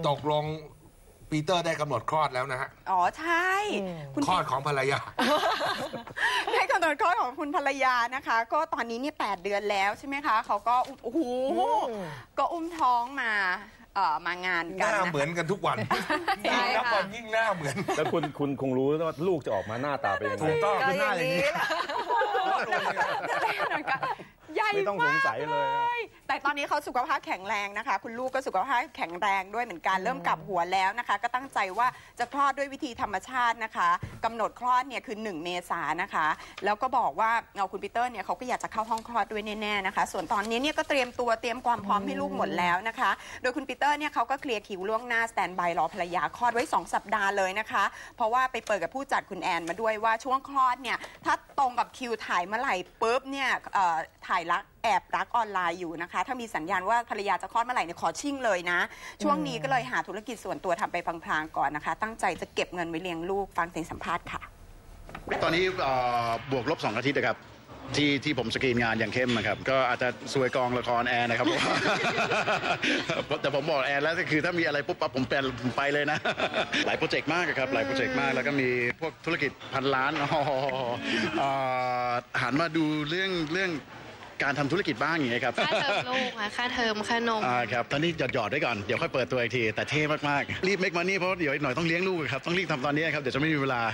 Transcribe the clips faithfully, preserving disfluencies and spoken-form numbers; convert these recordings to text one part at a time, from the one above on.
ตกลงปีเตอร์ได้กำหนดคลอดแล้วนะฮะอ๋อใช่คลอดของภรรยาได้กำหนดคลอดของคุณภรรยานะคะก็ตอนนี้เนี่ยแปดเดือนแล้วใช่ไหมคะเขาก็โอ้โหก็อุ้มท้องมามางานกันหน้าเหมือนกันทุกวันยิ่งนับวันยิ่งหน้าเหมือนแล้วคุณคุณคงรู้ว่าลูกจะออกมาหน้าตาเป็นยังไงถูกต้องคือหน้าอย่างนี้ใหญ่มากเลยแต่ตอนนี้เขาสุขภาพแข็งแรงนะคะคุณลูกก็สุขภาพแข็งแรงด้วยเหมือนกันเริ่มกลับหัวแล้วนะคะก็ตั้งใจว่าจะคลอดด้วยวิธีธรรมชาตินะคะกำหนดคลอดเนี่ยคือหนึ่งเมษายนนะคะแล้วก็บอกว่าเอาคุณปีเตอร์เนี่ยเขาก็อยากจะเข้าห้องคลอดด้วยแน่ๆนะคะส่วนตอนนี้เนี่ยก็เตรียมตัวเตรียมความพร้อมให้ลูกหมดแล้วนะคะโดยคุณปีเตอร์เนี่ยเขาก็เคลียร์คิวล่วงหน้าสแตนบายรอภรรยาคลอดไว้สองสัปดาห์เลยนะคะเพราะว่าไปเปิดกับผู้จัดคุณแอนมาด้วยว่าช่วงคลอดเนี่ยถ้าตรงกับคิวถ่ายเมื่อไหร่ปุ๊บเนี่ยถ่ายรักแอบรักออนไลน์อยู่นะคะถ้ามีสัญญาณว่าภรรยาจะคลอดเมื่อไหร่เนี่ยขอชิ่งเลยนะช่วงนี้ก็เลยหาธุรกิจส่วนตัวทำไปพลางๆก่อนนะคะตั้งใจจะเก็บเงินไว้เลี้ยงลูกฟังเสียงสัมภาษณ์ค่ะตอนนี้บวกลบสองอาทิตย์นะครับที่ที่ผมสกรีนงานอย่างเข้มนะครับก็อาจจะซวยกองละครแอนนะครับแต่ผมบอกแอนแล้วก็คือถ้ามีอะไรปุ๊บปั๊บผมแปลผมไปเลยนะหลายโปรเจกต์มากครับหลายโปรเจกต์มากแล้วก็มีพวกธุรกิจพันล้านหันมาดูเรื่องเรื่องการทำธุรกิจบ้างอย่างเงี้ยครับค่าเทอมลูกค่ะค่าเทอมค่านมอ่าครับตอนนี้หยอดหยอดไว้ก่อนเดี๋ยวค่อยเปิดตัวอีกทีแต่เท่มากๆรีบเมคมันนี่เพราะเดี๋ยวอีกหน่อยต้องเลี้ยงลูกครับต้องรีบทำตอนนี้ครับเดี๋ยวจะไม่มีเวลา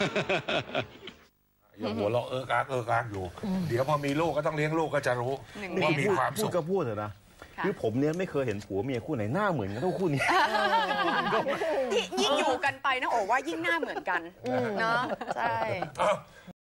อย่างหัวเราะเอิกอักเอิกอักอยู่เดี๋ยวพอมีลูกก็ต้องเลี้ยงลูกก็จะรู้ว่ามีความสุขพูดก็พูดเถอะนะคือผมเนี่ยไม่เคยเห็นผัวเมียคู่ไหนหน้าเหมือนกันเท่าคู่นี้ยิ่งอยู่กันไปนะโอ้ว่ายิ่งหน้าเหมือนกันเนาะใช่